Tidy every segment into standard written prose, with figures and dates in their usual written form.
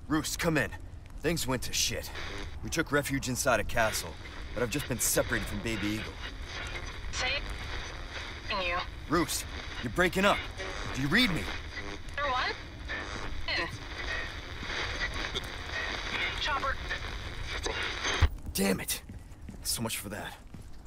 Roos, come in. Things went to shit. We took refuge inside a castle, but I've just been separated from Baby Eagle. Saving you. Roos, you're breaking up. Do you read me? Number one? In. Chopper. Damn it. So much for that.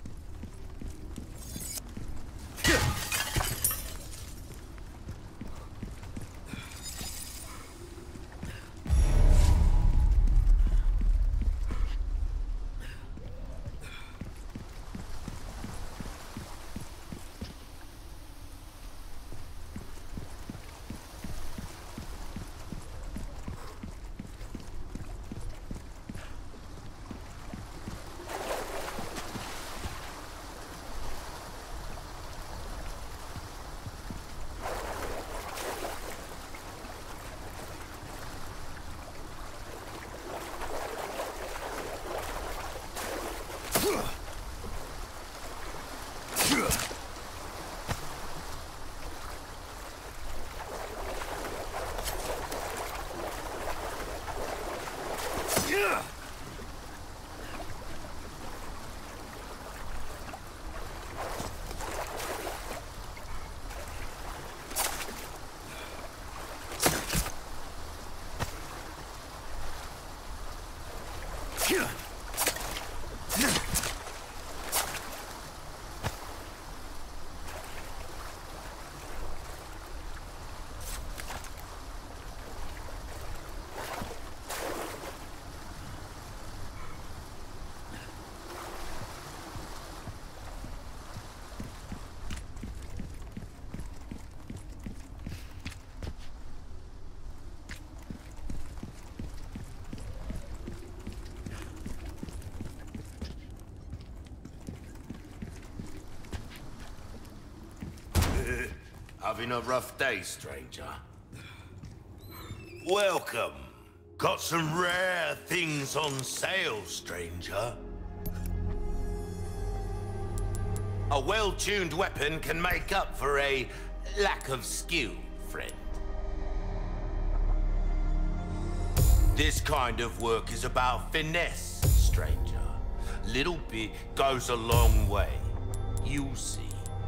Having a rough day, stranger? Welcome. Got some rare things on sale, stranger. A well-tuned weapon can make up for a lack of skill, friend. This kind of work is about finesse, stranger. Little bit goes a long way. You'll see.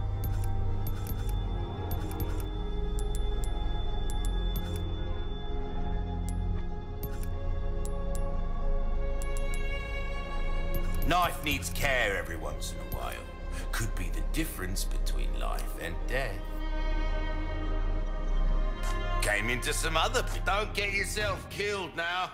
Knife needs care every once in a while. Could be the difference between life and death. Came into some other... Don't get yourself killed now.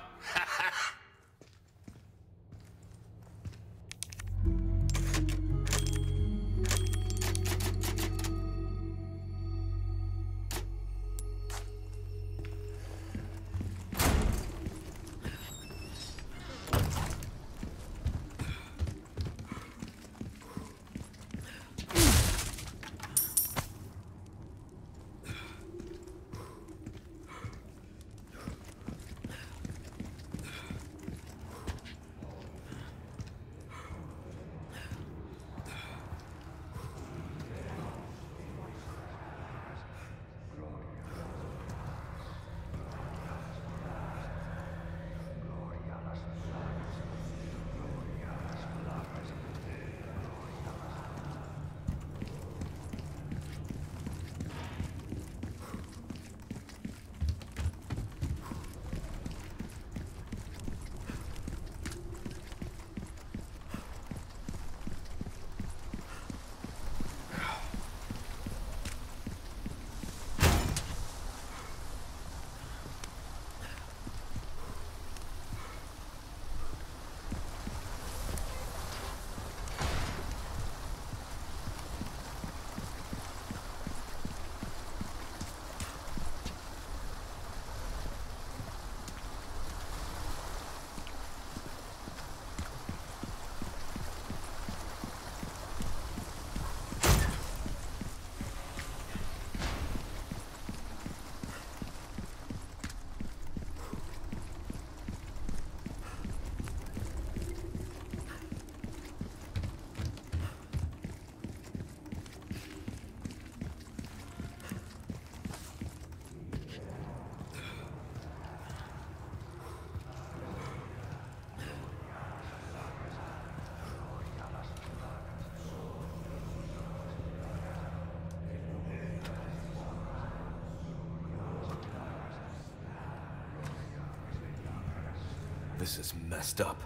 This is messed up.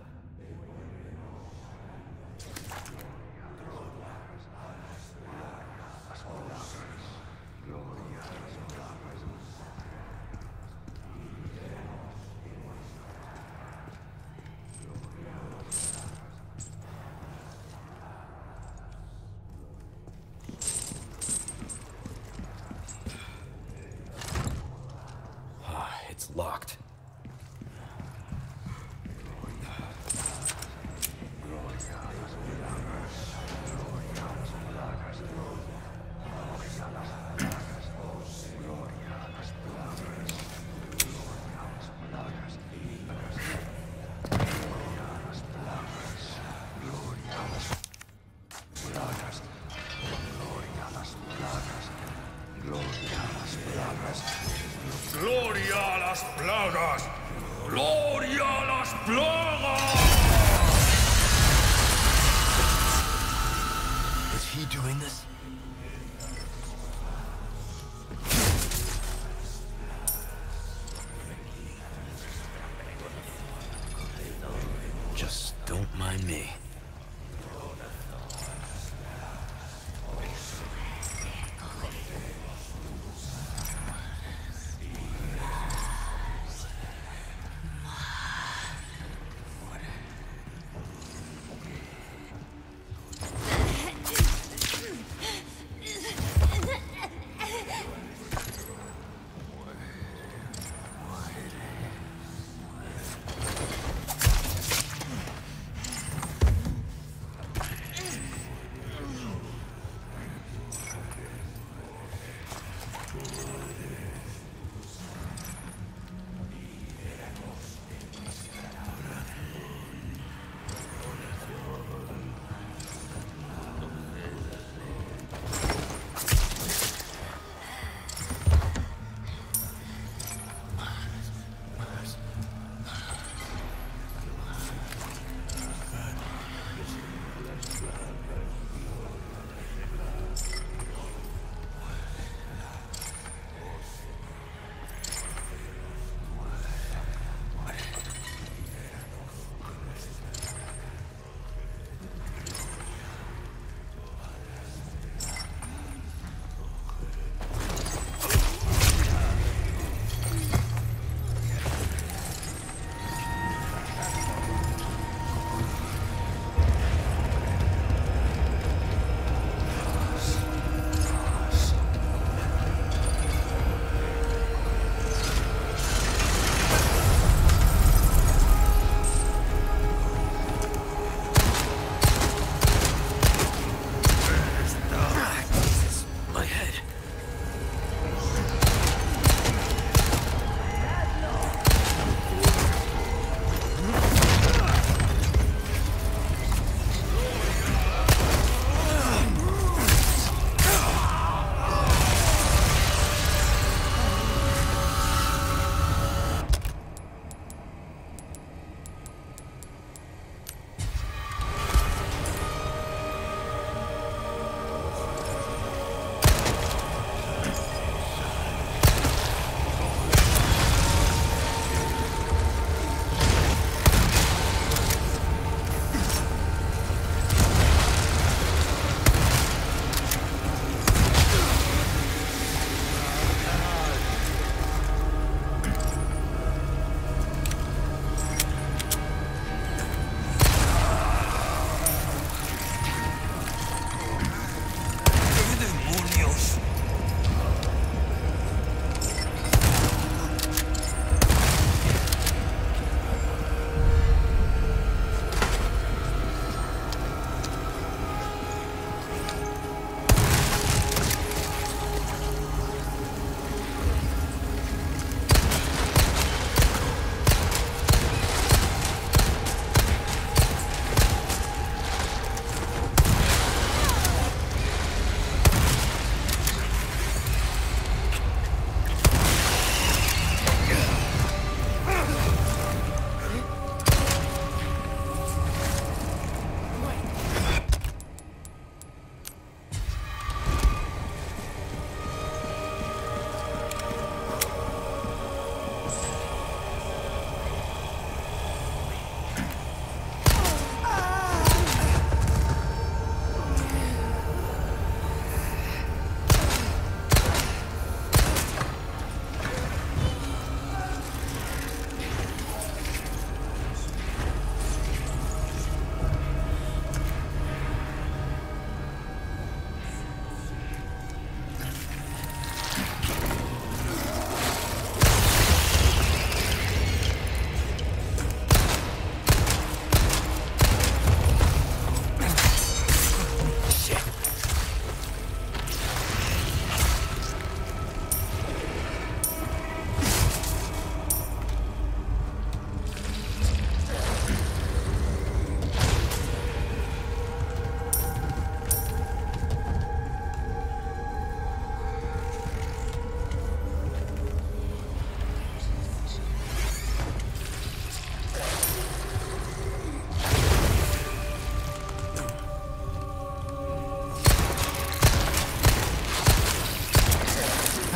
It's locked. ¡Gloria a las plagas! ¡Gloria a las plagas! Is he doing this? Just don't mind me.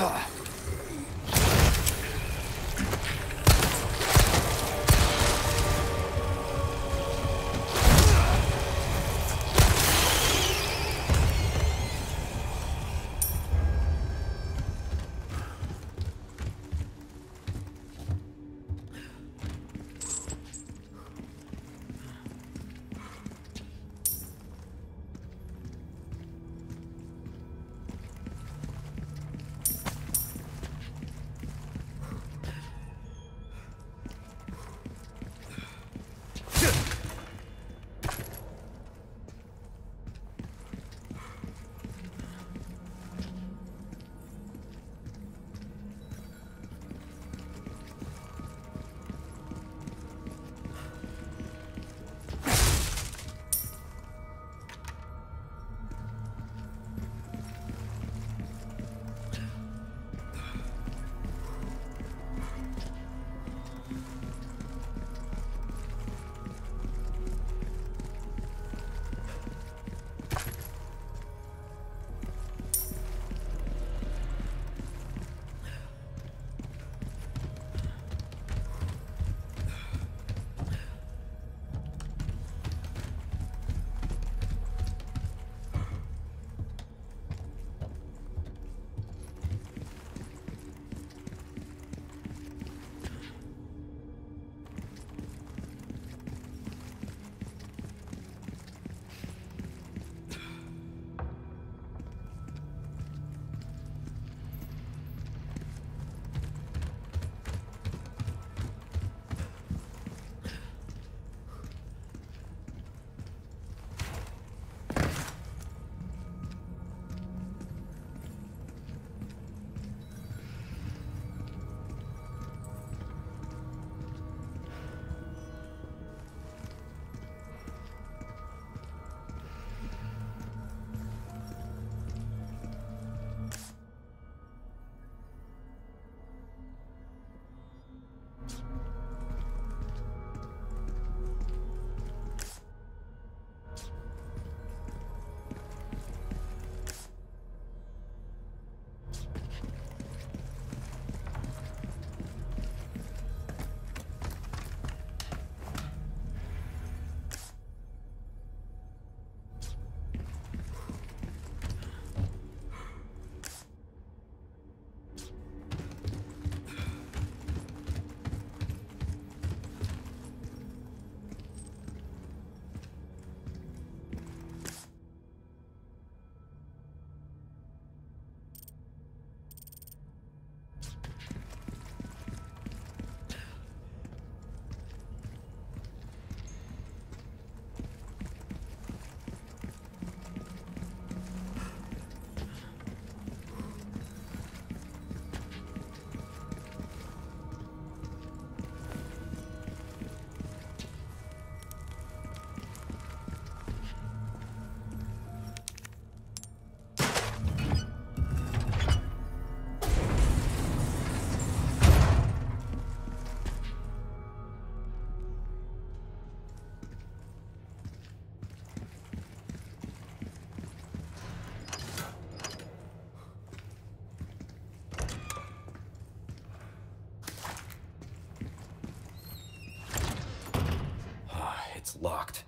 It's locked.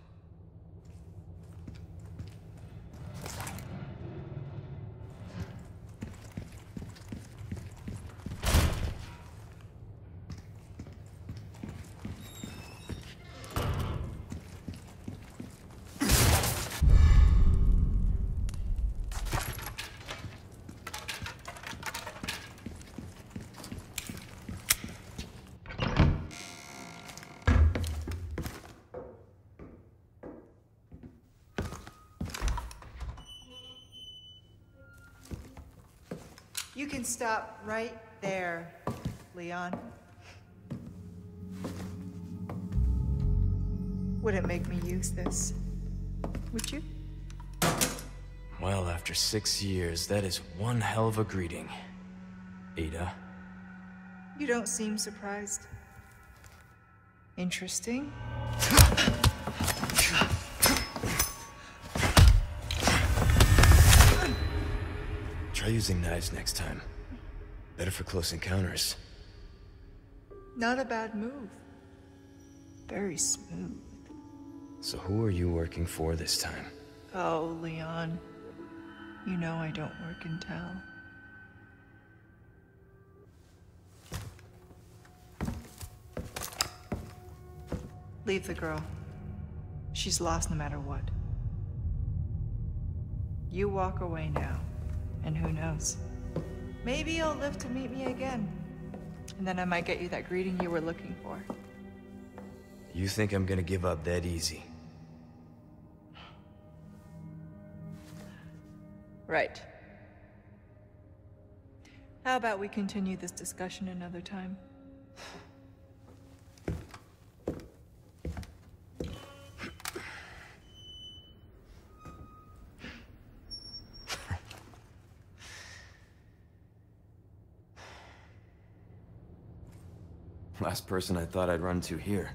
You can stop right there, Leon. Wouldn't make me use this, would you? Well, after 6 years, that is one hell of a greeting, Ada. You don't seem surprised. Interesting. Try using knives next time. Better for close encounters. Not a bad move. Very smooth. So who are you working for this time? Oh, Leon. You know I don't work in town. Leave the girl. She's lost no matter what. You walk away now, and who knows? Maybe you'll live to meet me again. And then I might get you that greeting you were looking for. You think I'm gonna give up that easy? Right. How about we continue this discussion another time? Last person I thought I'd run to here.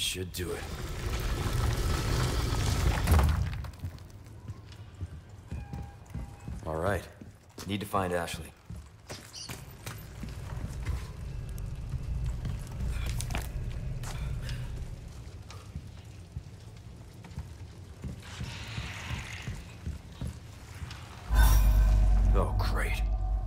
should do it. All right. Need to find Ashley. Oh, great.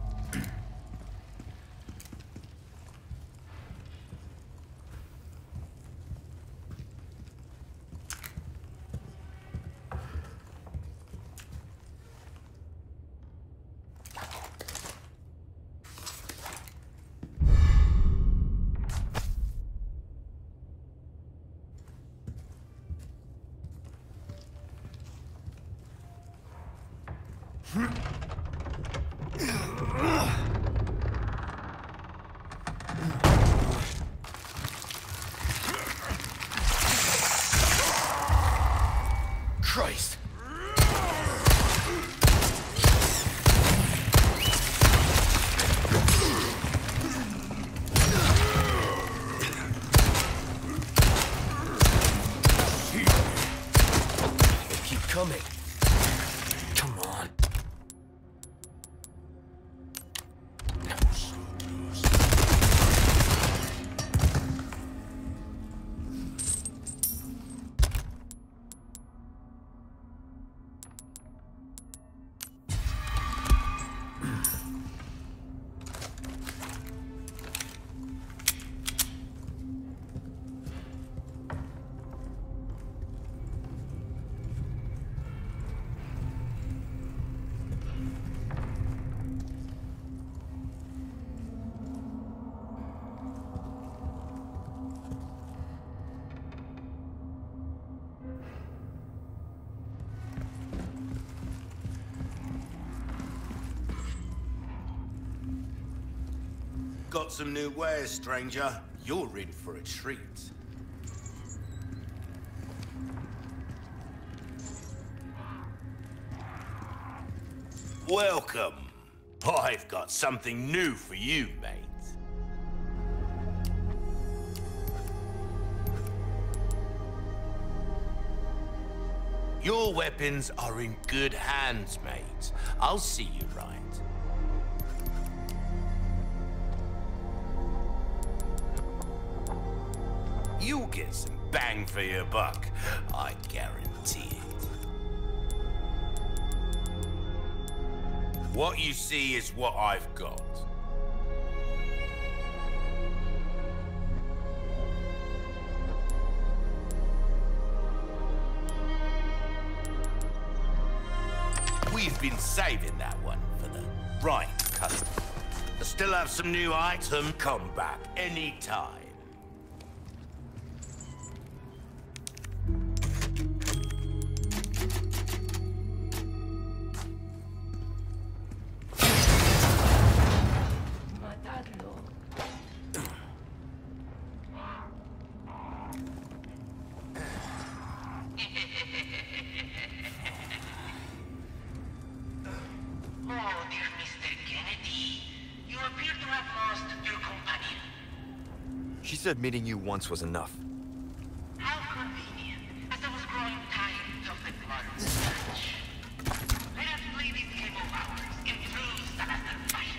Christ! They keep coming. Come on. Got some new wares, stranger. You're in for a treat. Welcome. I've got something new for you, mate. Your weapons are in good hands, mate. I'll see you right. You'll get some bang for your buck, I guarantee it. What you see is what I've got. We've been saving that one for the right customer. I still have some new items. Come back anytime. She said meeting you once was enough. How convenient, as I was growing tired of the blood search. Let us play this game of ours in true Salazar fashion.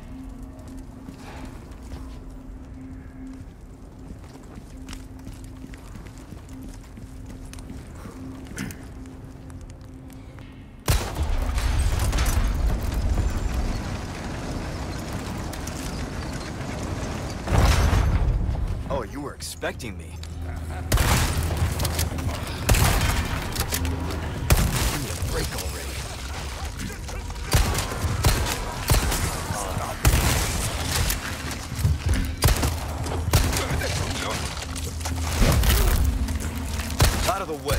Oh, you were expecting me. Give me a break already. Out of the way.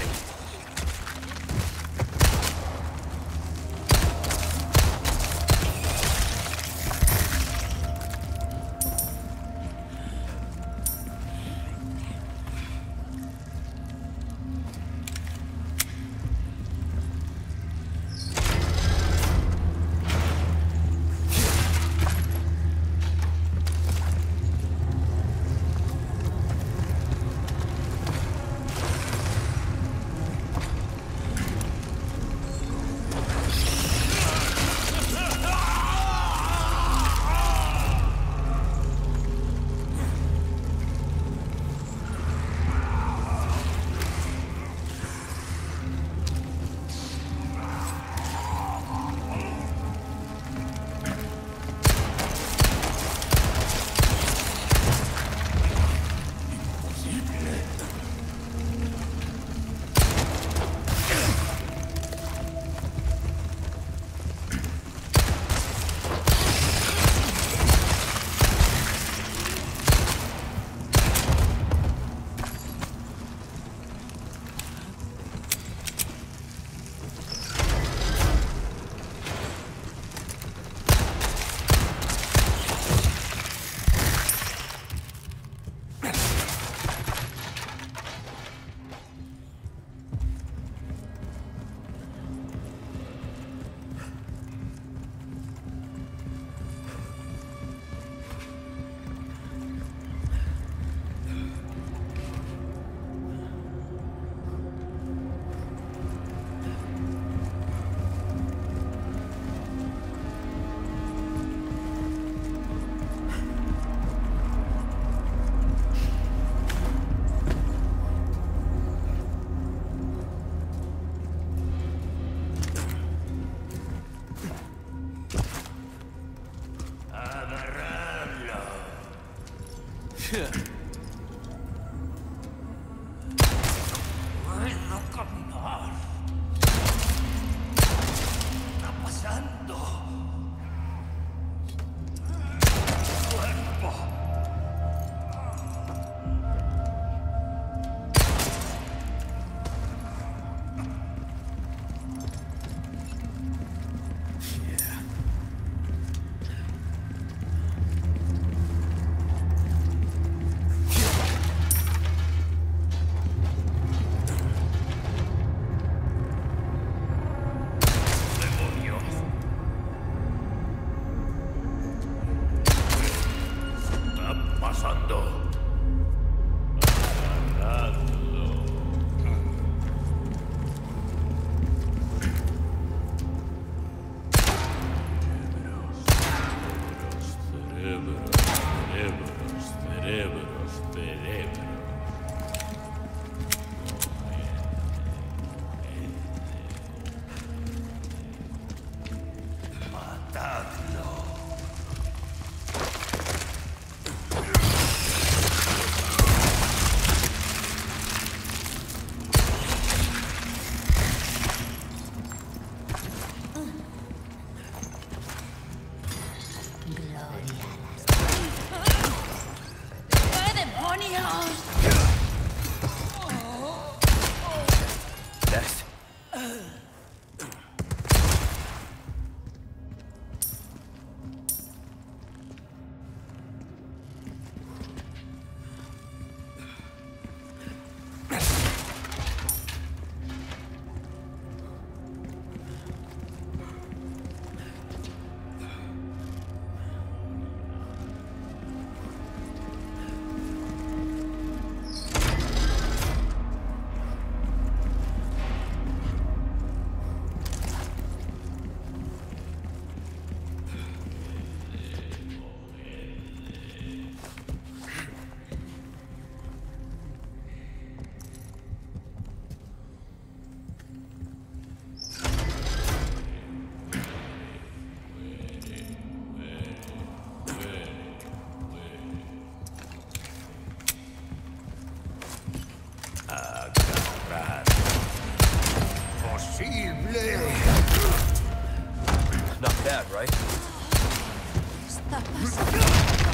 Puedo caminar. Está pasando. Cuerpo. Next. Not bad, right? Está pasando.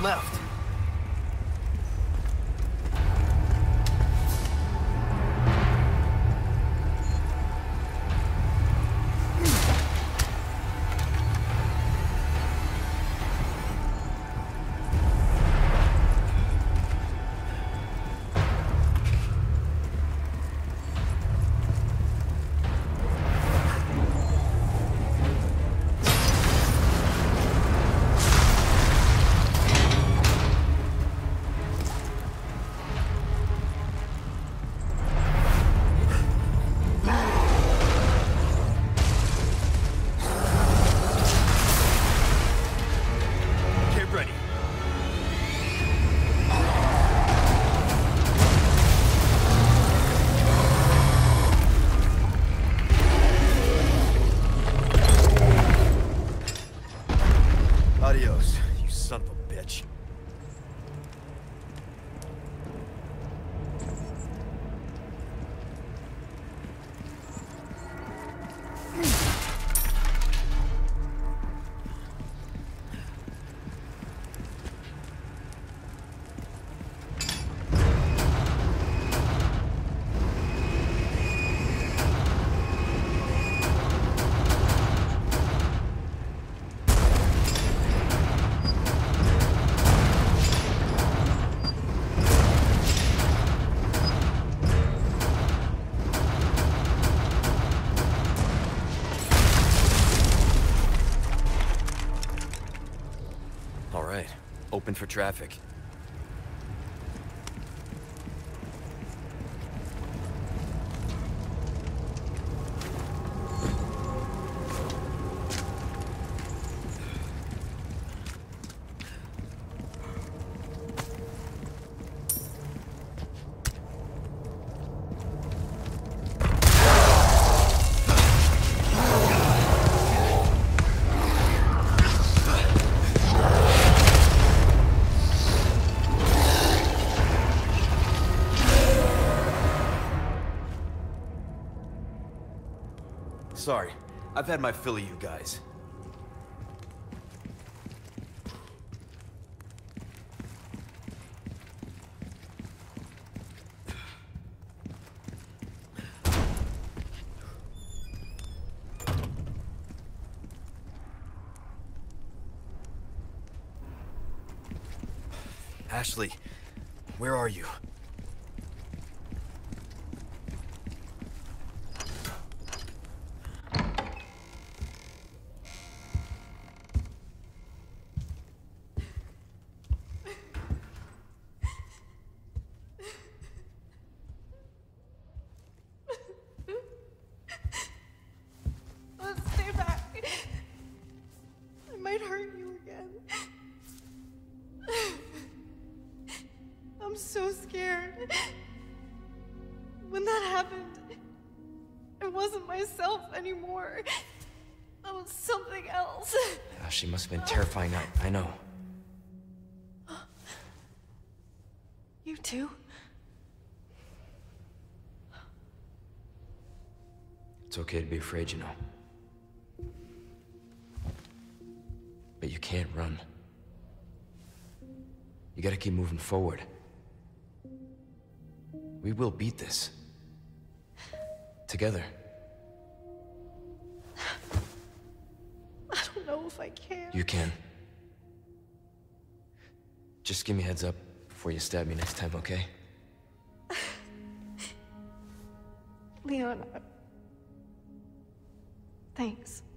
left. Adios, you son of a bitch. All right, open for traffic. Sorry, I've had my fill of you guys. Ashley, where are you? Stay back. I might hurt you again. I'm so scared. When that happened, I wasn't myself anymore. I was something else. Oh, she must have been terrifying. I know. You too? It's okay to be afraid, you know. But you can't run. You gotta keep moving forward. We will beat this. Together. I don't know if I can. You can. Just give me a heads up before you stab me next time, okay? Leon, thanks.